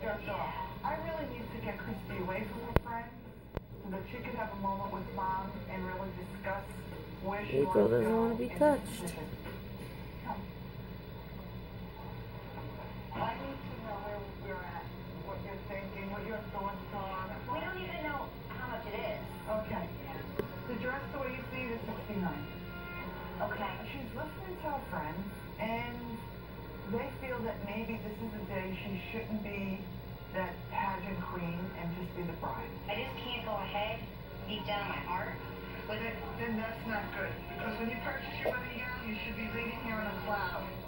stressed off. I really need to get Christy away from her friends so that she could have a moment with Mom and really discuss where she wants to go. April doesn't want to be touched. Come. I need to know where we're at, what you're thinking, what your thoughts are. We don't even know how much it is. Okay. The dress, the way you see it, is $69. Okay. She's listening to her friends, and they feel that maybe this is a day she shouldn't be that pageant queen and just be the bride. I just can't go ahead, deep down in my heart, with it. Then that's not good, because when you purchase your wedding gown, you should be leaving here on a cloud.